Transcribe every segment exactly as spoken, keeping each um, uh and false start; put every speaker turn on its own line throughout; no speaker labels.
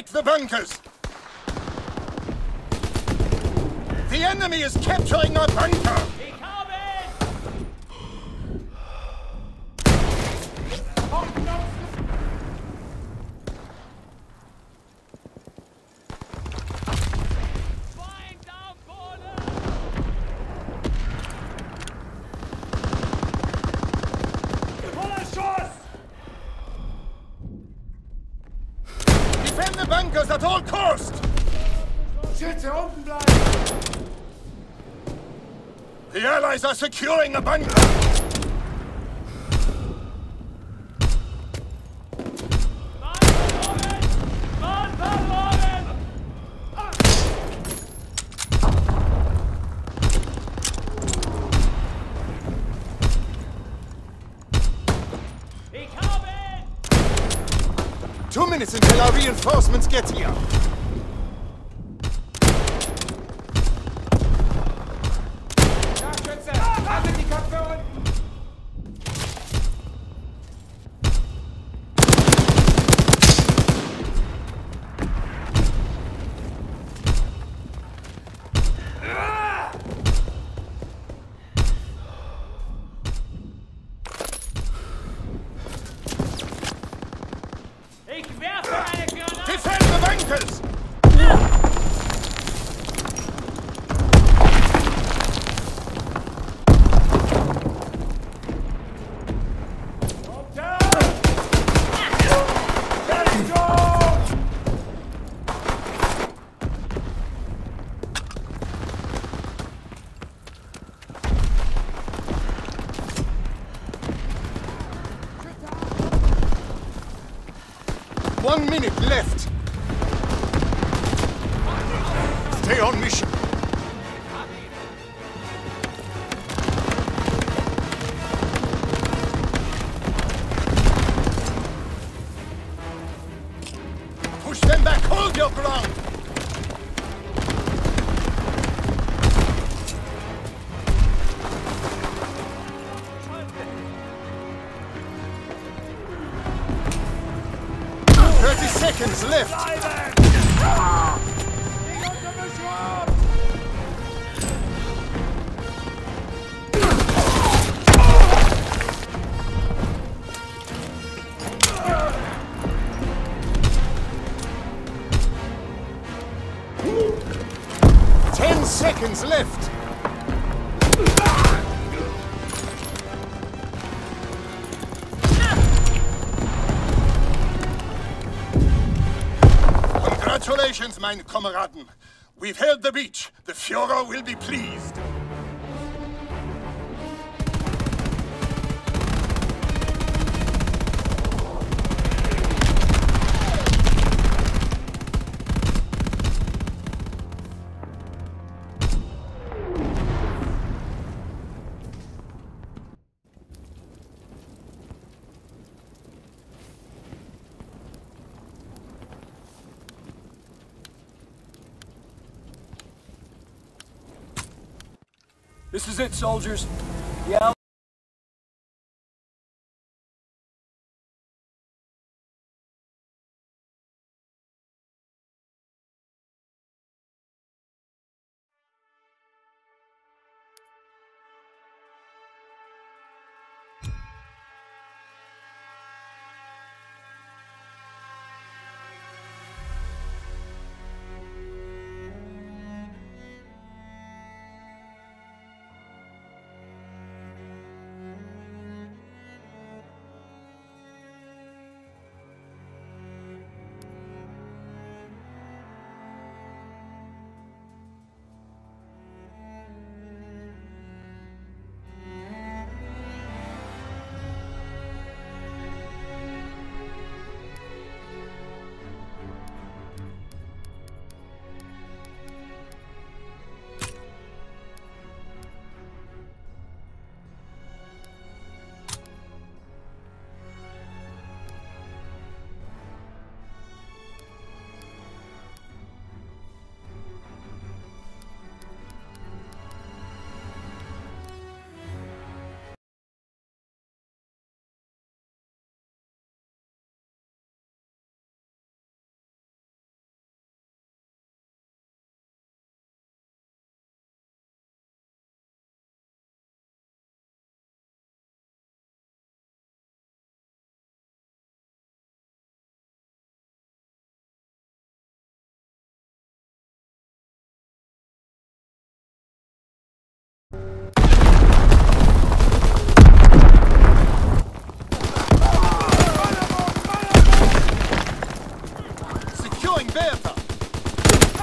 Take the bunkers! The enemy is capturing our bunker! Defend the bunkers at all costs!
Schütze, unten bleiben!
The Allies are securing a bunker! Two minutes until our reinforcements get here.
Scharfschütze! Haltet die Köpfe unten!
Ich werfe eine Granate!
Defend the bunkers! One minute left. Stay on mission. Push them back. Hold your ground. Thirty seconds left. Ten seconds left. Congratulations, meine Kameraden. We've held the beach. The Führer will be pleased.
This is it, soldiers. The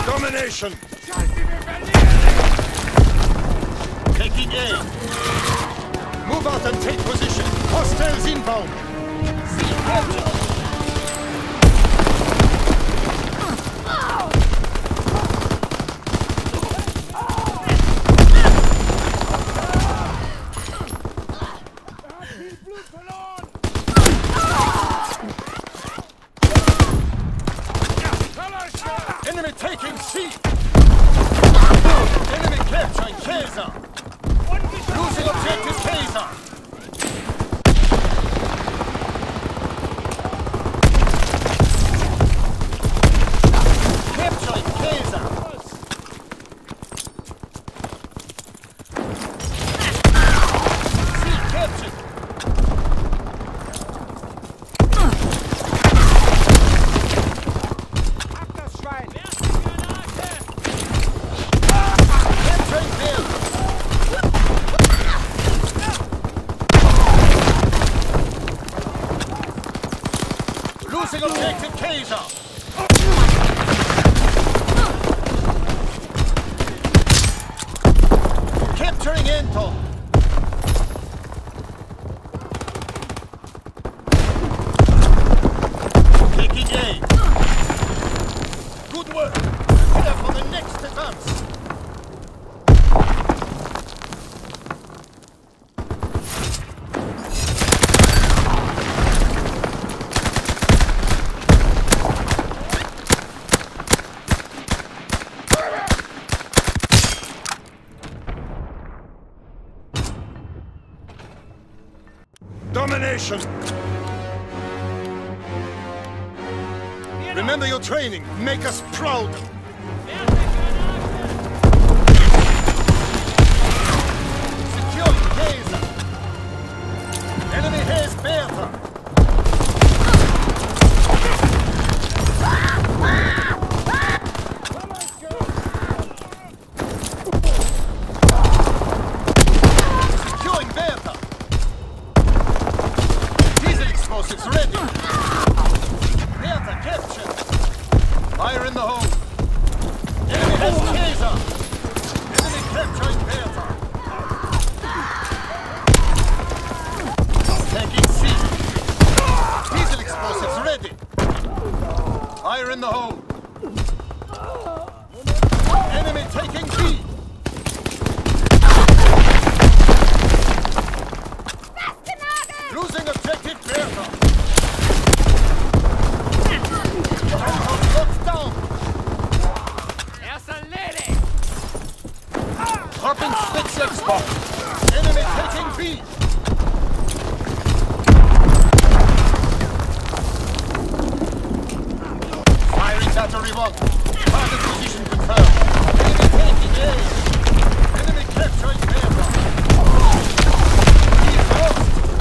Domination!
Scheiße, wir verlieren!
Taking A. Move out and take position. Hostiles inbound. See capture.
Blut verloren!
Enemy taking C. Enemy capturing Kaiser. Losing objective Kaiser. Capturing Kaiser. C captured.
Ab das Schwein!
Capturing Bill. Losing objective Kaiser. Capturing Anton. Taking A. Good work. Prepare for the next advance. Domination! Remember your training. Make us proud. Secure Kaiser. Enemy has Bertha. Securing Bertha. Diesel explosives ready. Bertha captured. Fire in the hole. Enemy has Kaiser. Enemy capturing Bertha. Taking C. Diesel explosives ready. Fire in the hole. Enemy taking B. Losing objective Bertha. Anton locked down.
Er ist erledigt!
Dropping six X-Box. Enemy taking B. Firing battery one. Target position confirmed. Enemy taking A. Enemy capturing Bertha. He's lost.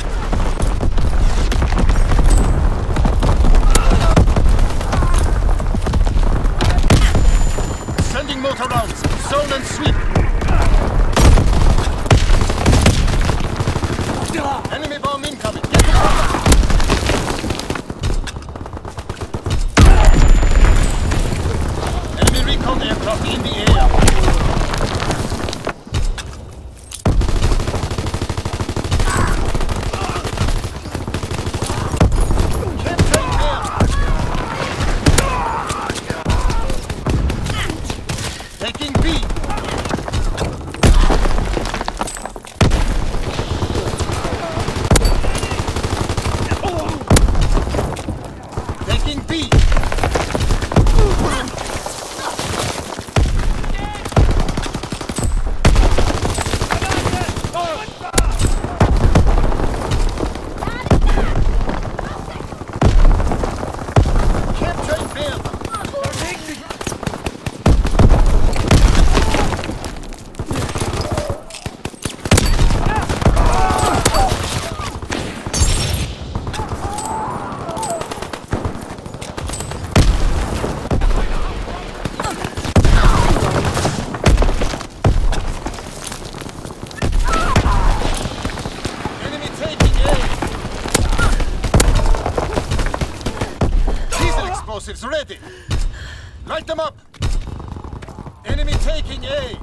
Sending motor rounds. Zone and sweep. Enemy bomb incoming. Get to cover. Enemy recon aircraft in the air. Capturing Bertha. Taking B. Taking B. Capturing Bertha. Enemy taking A. Diesel explosives ready. Light them up. taking A.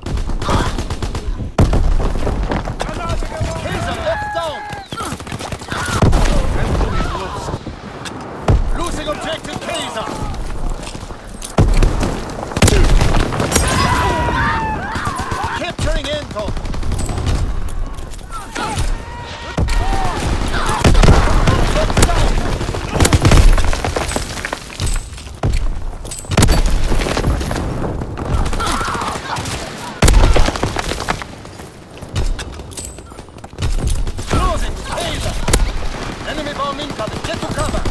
Kaiser left down. Anthony's lost. Losing objective Kaiser. Capturing Anton. Left down. Closing Kaiser. Enemy bomb incoming. Get to cover.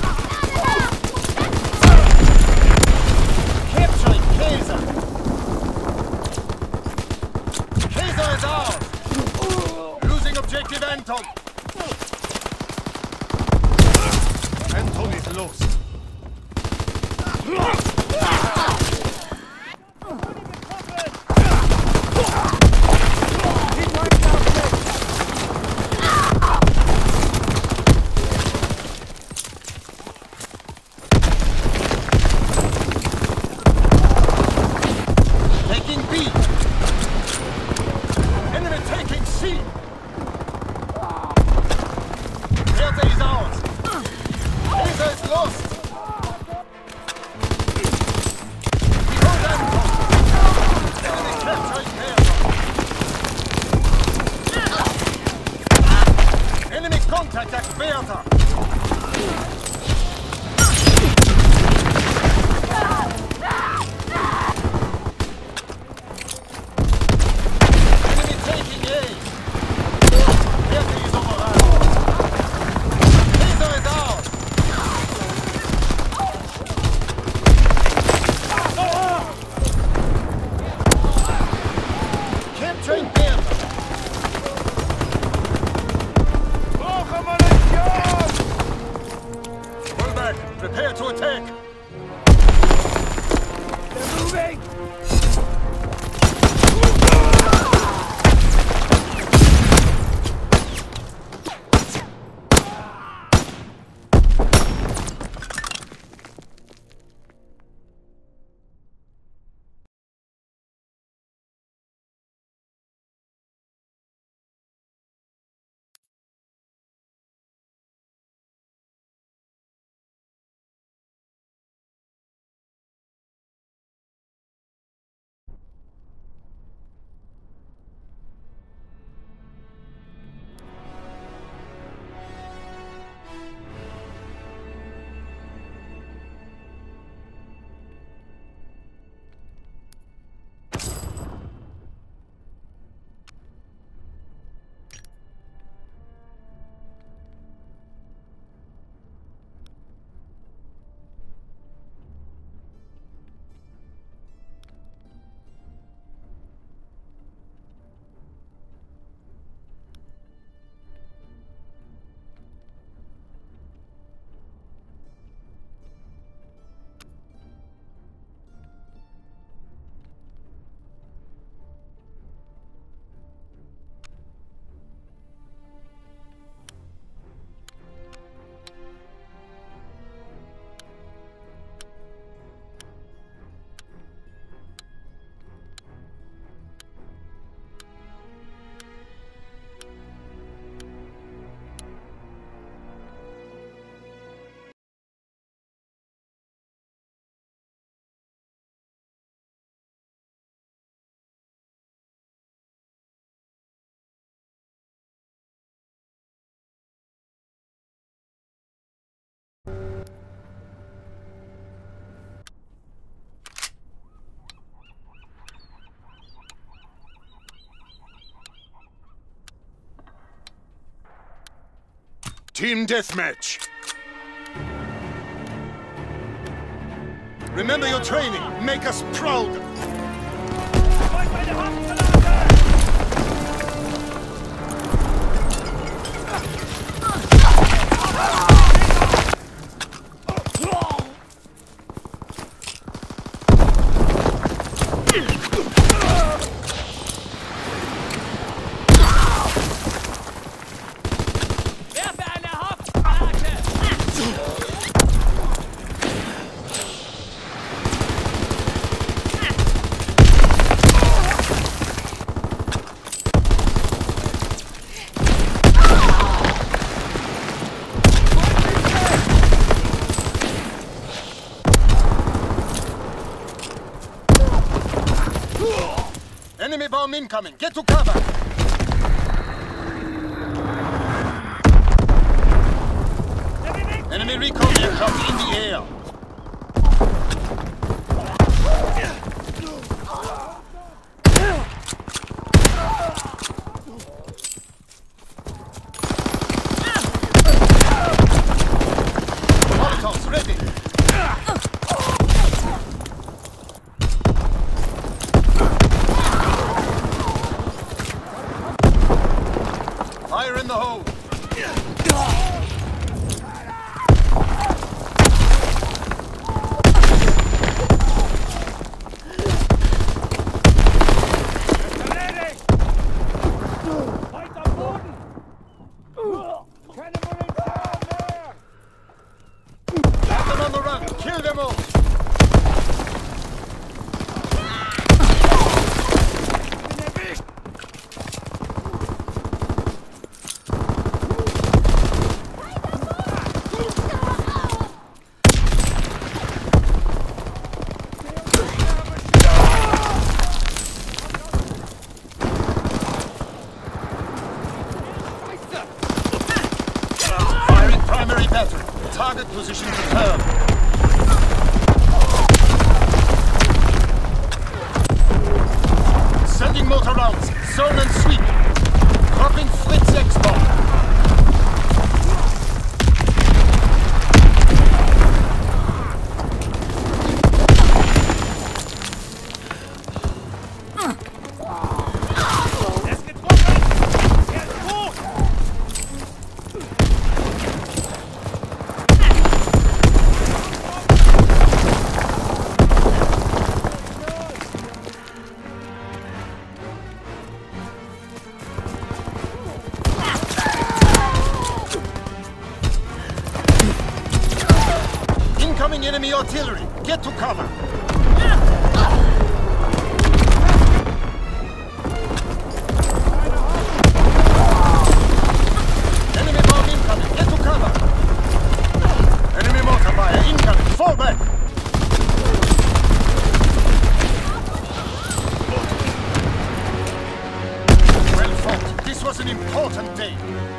Capturing Kaiser. Kaiser is ours. Losing objective Anton. Anton is lost. Taking B. Enemy taking C. Delta is ours. Laser is lost. We hold Anton. Enemy capturing Bertha. Enemy contact at Bertha. Enemy taking A. Bertha is overrun. Laser is ours. Capturing Bertha. Pull back. Prepare to attack.
They're moving!
Team deathmatch. Remember your training. Make us proud.
Fight by the Hauptverlager!
Werfe eine Hauptgranate!
Enemy bomb incoming. Get to cover. Enemy recon aircraft in the air. Molotovs ready. Fire in the hole. Target position confirmed. Sending mortar rounds. Zone and sweep. Dropping Fritz X-bomb. Incoming enemy artillery! Get to cover! Enemy bomb incoming! Get to cover! Enemy mortar fire incoming! Fall back! Well fought! This was an important day!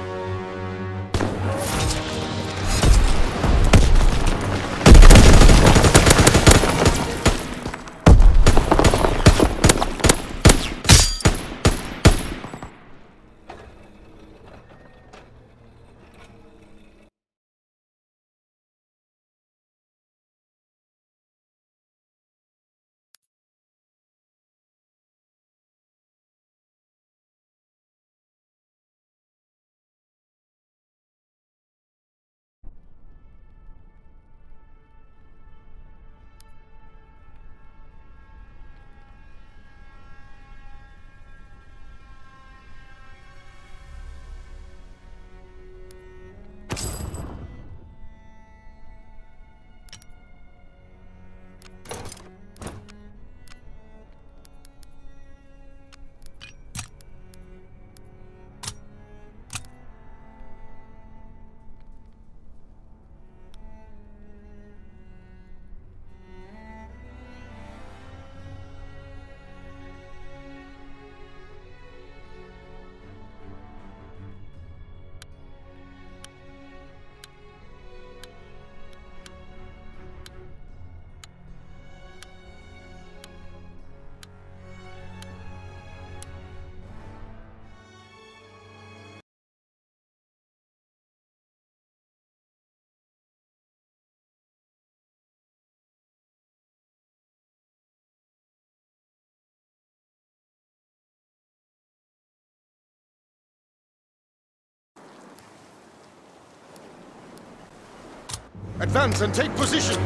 Advance and take position!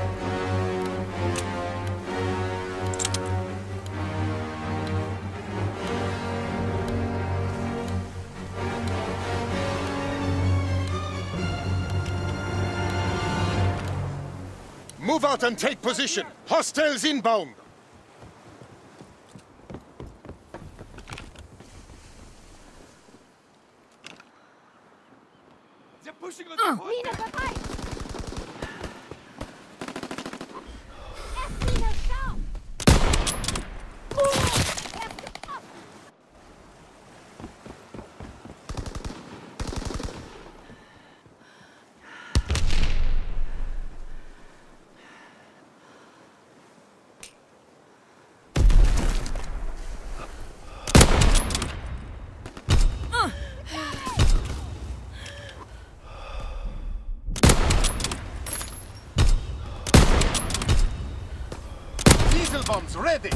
Move out and take position! Hostiles inbound!
They're pushing us!
Uh. Mina bereit! Erst Mina, schau!
Missile bombs ready.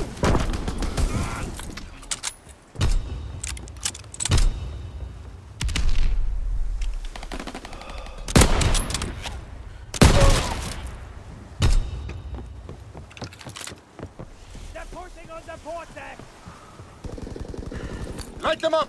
They're pushing on the port deck!
Light them up.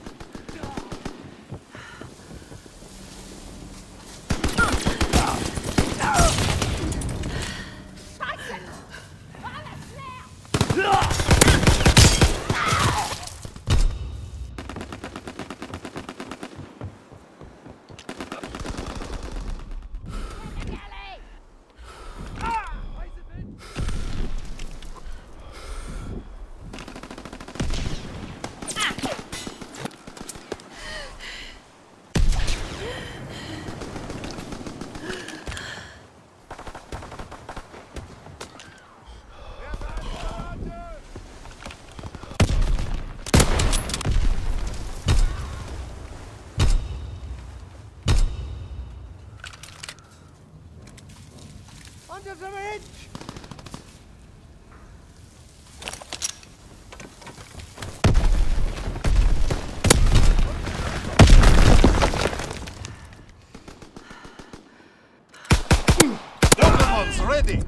Under the ridge!
Water bombs ready.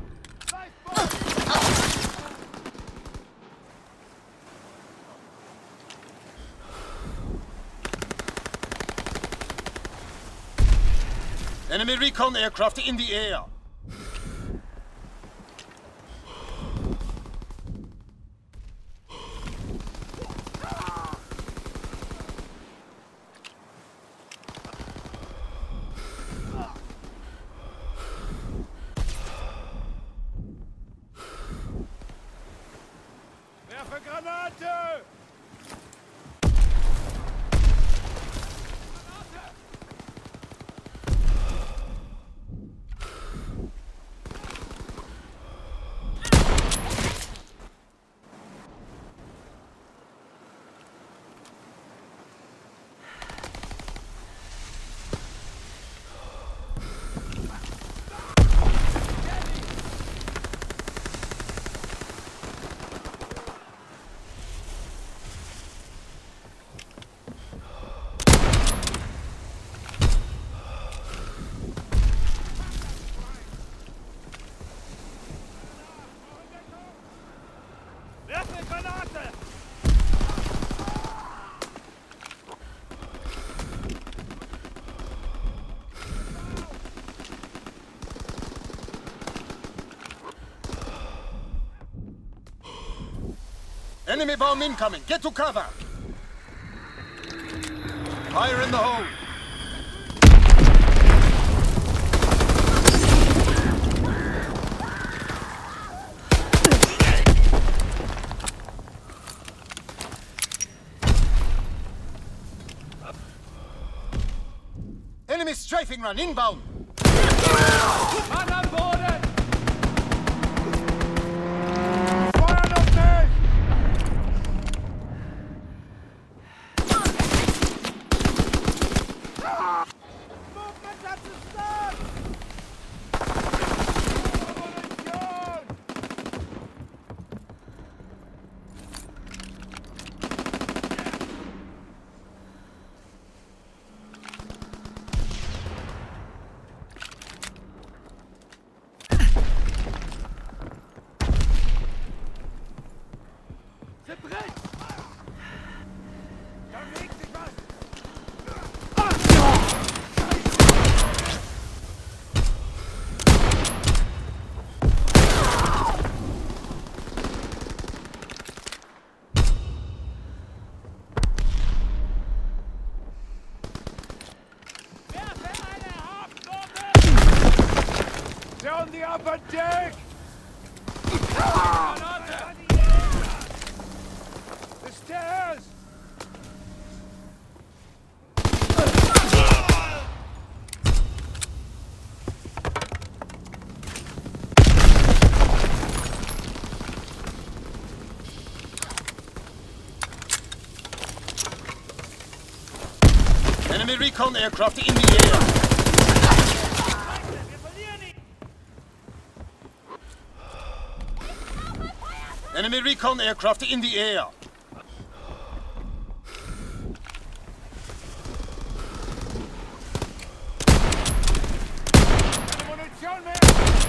Enemy recon aircraft in the air.
Werfe Granate! Werfe Granate!
Enemy bomb incoming. Get to cover. Fire in the hole. Enemy strafing run inbound.
Mann am Boden! Feuer noch nicht! Movement at the start! Munition! C'est prêt! Da regt sich was! Werfe eine Haftbombe! They're on the upper deck! Granate! The stairs!
Enemy recon aircraft in the air.
Wir verlieren ihn!
Enemy recon aircraft in the air.
Keine Munition mehr!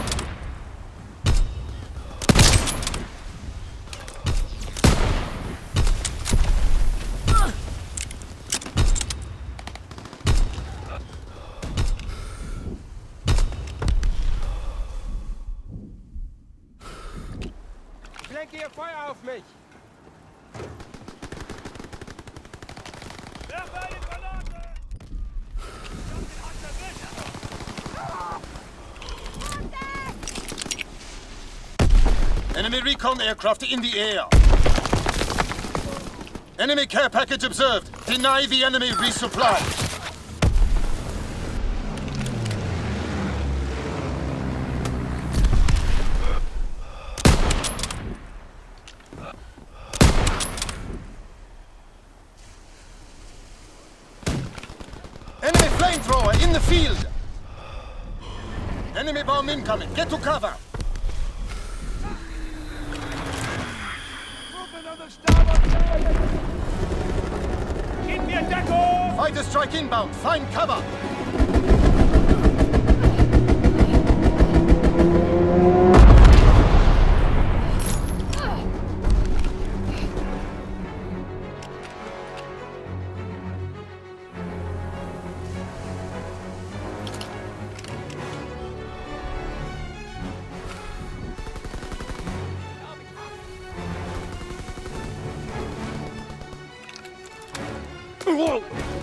Ich lenke ihr Feuer auf mich!
Wer bei den Granaten? Ich hab den Hand erwischt!
Enemy recon aircraft in the air. Enemy care package observed. Deny the enemy resupply. Enemy flamethrower in the field. Enemy bomb incoming. Get to cover.
Movement on the starboard side!
Gib mir Deckung!
Fighter strike inbound. Find cover.
Whoa!